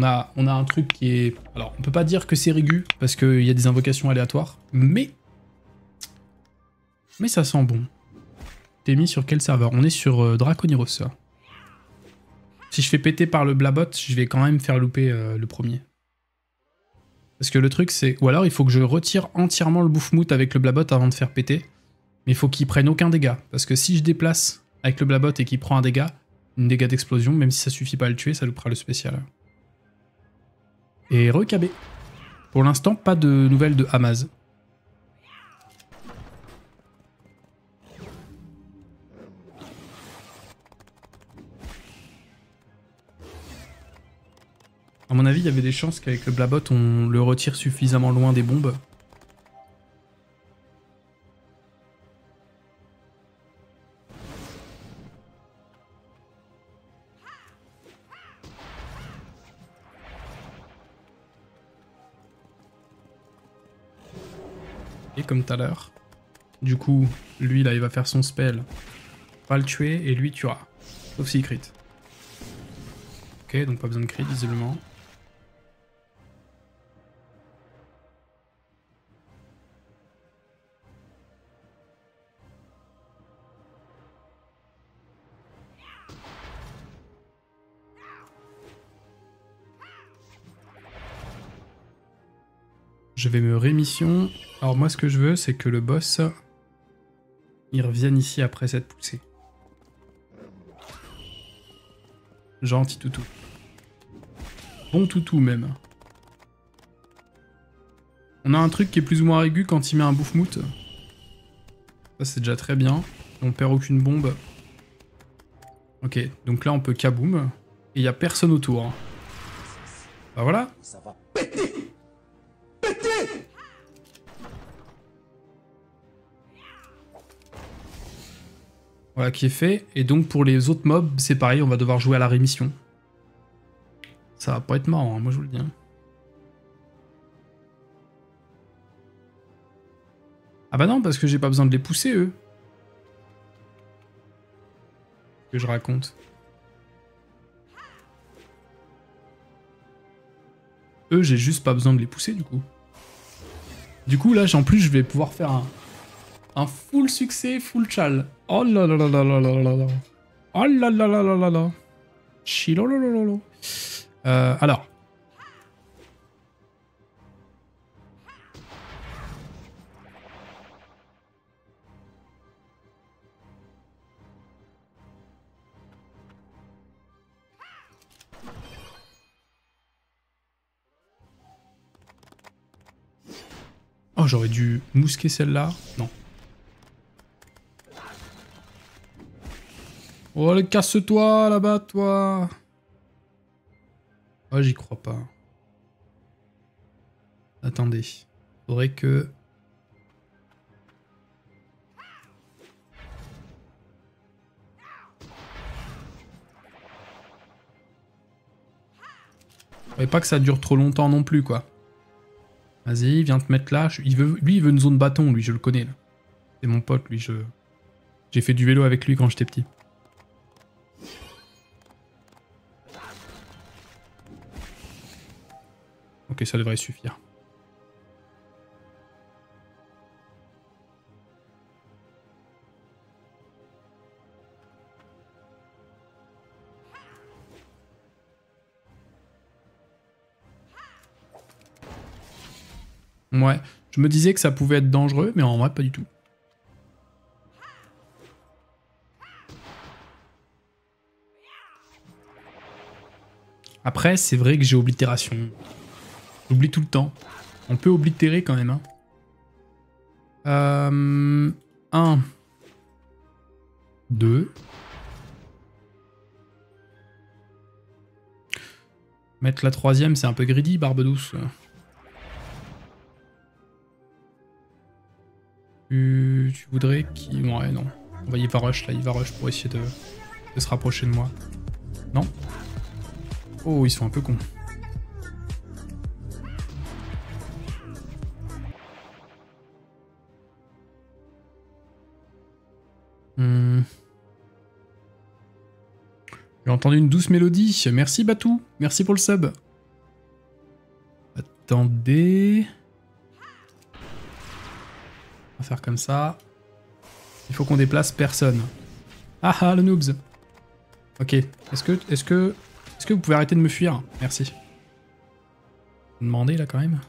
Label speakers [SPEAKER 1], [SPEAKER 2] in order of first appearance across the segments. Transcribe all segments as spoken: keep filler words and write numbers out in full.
[SPEAKER 1] a, on a un truc qui est... Alors, on peut pas dire que c'est régu, parce qu'il y a des invocations aléatoires, mais... Mais ça sent bon. T'es mis sur quel serveur? On est sur euh, Draconiros. Si je fais péter par le Blabot, je vais quand même faire louper euh, le premier. Parce que le truc, c'est... Ou alors, il faut que je retire entièrement le Bouffmout avec le Blabot avant de faire péter. Mais il faut qu'il prenne aucun dégât. Parce que si je déplace avec le Blabot et qu'il prend un dégât, une dégât d'explosion, même si ça suffit pas à le tuer, ça loupera le spécial. Et recabé. Pour l'instant, pas de nouvelles de Hamaz. À mon avis, il y avait des chances qu'avec le Blabot, on le retire suffisamment loin des bombes. Et comme tout à l'heure. Du coup, lui, là, il va faire son spell. Pas le tuer, et lui tuera. Sauf s'il crit. Ok, donc pas besoin de crit, visiblement. Je vais me rémission. Alors moi, ce que je veux, c'est que le boss, il revienne ici après cette poussée. Gentil toutou. Bon toutou même. On a un truc qui est plus ou moins aigu quand il met un Bouffmout. Ça c'est déjà très bien. On perd aucune bombe. Ok, donc là on peut kaboom. Et il n'y a personne autour. Bah voilà.
[SPEAKER 2] Ça va péter. Péter.
[SPEAKER 1] Voilà qui est fait. Et donc pour les autres mobs, c'est pareil, on va devoir jouer à la rémission. Ça va pas être marrant, hein, moi je vous le dis. Hein. Ah bah non, parce que j'ai pas besoin de les pousser, eux. Que je raconte. Eux, j'ai juste pas besoin de les pousser, du coup. Du coup, là, en plus, je vais pouvoir faire un, un full succès, full chal. Oh là là là là là là là là. Oh là là là là là là. Chilololololo. Euh, alors. Oh, j'aurais dû mousquer celle-là. Non. Oh, allez, casse-toi là-bas, toi. Oh, j'y crois pas. Attendez. Faudrait que... Faudrait pas que ça dure trop longtemps non plus, quoi. Vas-y, viens te mettre là. Il veut... Lui, il veut une zone bâton, lui, je le connais, là. C'est mon pote, lui, je... J'ai fait du vélo avec lui quand j'étais petit. Ok, ça devrait suffire. Ouais, je me disais que ça pouvait être dangereux, mais en vrai, pas du tout. Après, c'est vrai que j'ai oblitération. J'oublie tout le temps. On peut oblitérer quand même. Hein. Euh, un. Deux. Mettre la troisième, c'est un peu greedy, barbe douce. Tu, tu voudrais qu'il... Ouais, non. On va y va rush, là. Il va rush pour essayer de, de se rapprocher de moi. Non? Oh, ils sont un peu cons. Hmm. J'ai entendu une douce mélodie. Merci Batou. Merci pour le sub. Attendez. On va faire comme ça. Il faut qu'on déplace personne. Ah ah, le noobs. Ok. Est-ce que, est-ce que, est-ce que vous pouvez arrêter de me fuir? Merci. Demandez là quand même.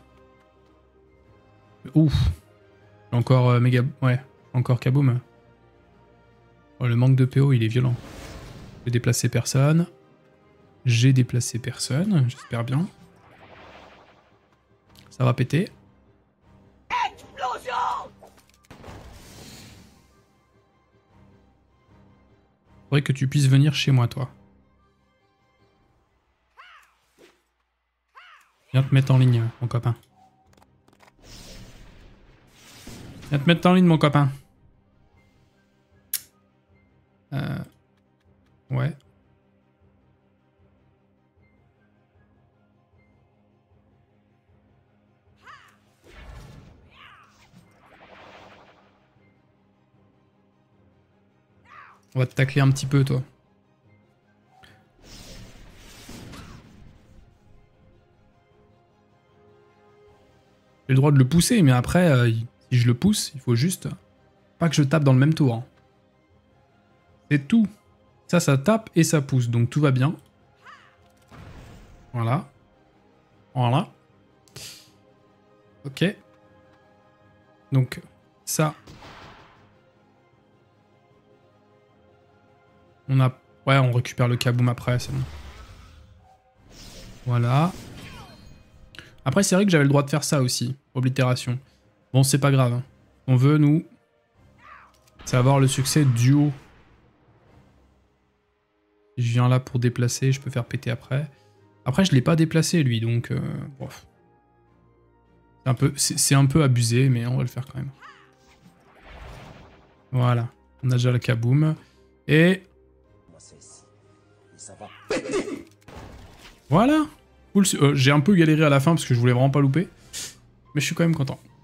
[SPEAKER 1] Ouf. Encore euh, méga... Ouais. Encore kaboom. Oh, le manque de P O, il est violent. J'ai déplacé personne. J'ai déplacé personne, j'espère bien. Ça va péter.
[SPEAKER 2] Explosion!
[SPEAKER 1] Faudrait que tu puisses venir chez moi, toi. Viens te mettre en ligne, mon copain. Viens te mettre en ligne, mon copain. Euh... Ouais. On va te tacler un petit peu, toi. J'ai le droit de le pousser, mais après, euh, si je le pousse, il faut juste pas que je tape dans le même tour. Hein. C'est tout. Ça, ça tape et ça pousse, donc tout va bien. Voilà. Voilà. Ok. Donc, ça... On a... Ouais, on récupère le kaboom après, c'est bon. Voilà. Après, c'est vrai que j'avais le droit de faire ça aussi. Oblitération. Bon, c'est pas grave. Hein. On veut, nous, c'est avoir le succès du haut. Si je viens là pour déplacer, je peux faire péter après. Après, je l'ai pas déplacé, lui, donc... Euh, bref. C'est un peu, c'est un peu abusé, mais on va le faire quand même. Voilà. On a déjà le kaboom. Et... Voilà. Cool. Euh, j'ai un peu galéré à la fin parce que je voulais vraiment pas louper. Mais je suis quand même content.